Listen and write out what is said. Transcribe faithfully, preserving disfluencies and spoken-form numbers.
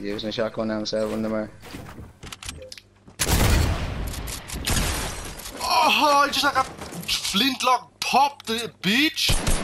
using a shotgun now instead of one of them are. Oh, I just like a flintlock popped the bitch.